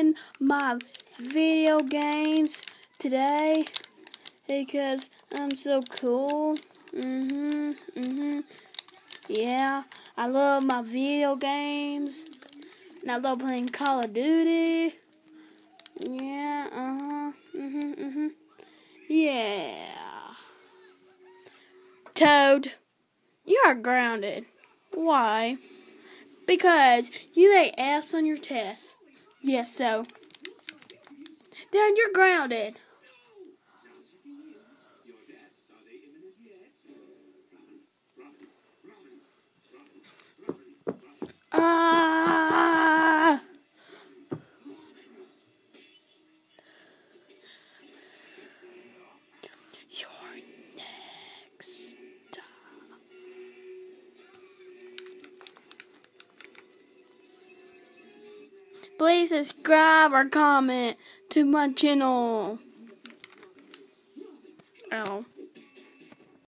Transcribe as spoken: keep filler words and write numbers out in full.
playing my video games today because I'm so cool. Mhm, mhm. Yeah, I love my video games, and I love playing Call of Duty. Yeah, uh huh. Mhm, mhm. Yeah. Toad, you are grounded. Why? Because you made F's on your test. Yes, so. Then you're grounded. Ah! You're next. Please subscribe or comment to my channel. Oh.